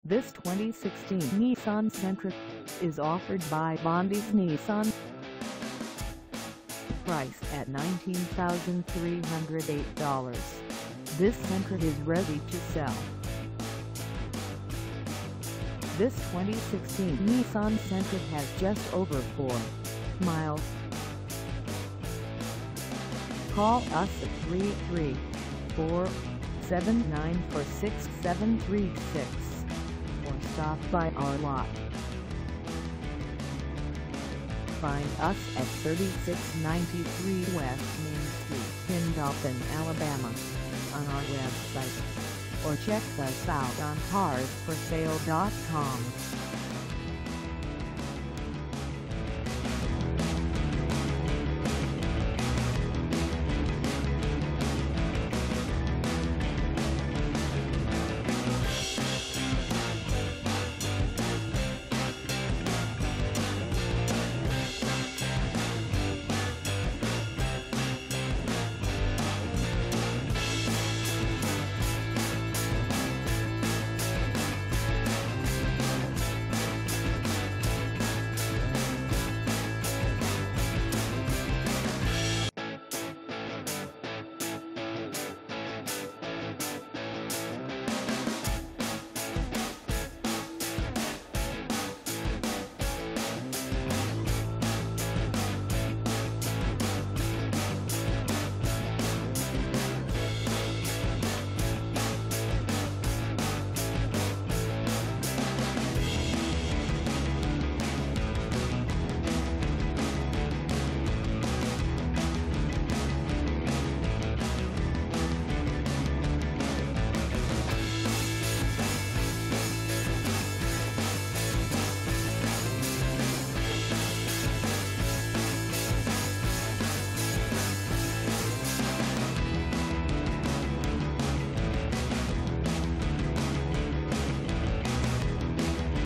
This 2016 Nissan Sentra is offered by Bondi's Nissan. Priced at $19,308, this Sentra is ready to sell. This 2016 Nissan Sentra has just over 4 miles. Call us at 334-794-6736 or stop by our lot. Find us at 3693 West Main Street in Dothan, Alabama, on our website, or check us out on carsforsale.com.